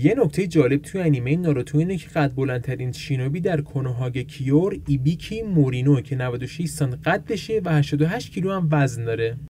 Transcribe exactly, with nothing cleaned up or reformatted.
یه نکته جالب توی انیمه ناروتو اینه که قد بلندترین شینوبی در کنوهاگه کیور ایبیکی مورینو که نود و شش سانتی قدشه و هشتاد و هشت کیلو هم وزن داره.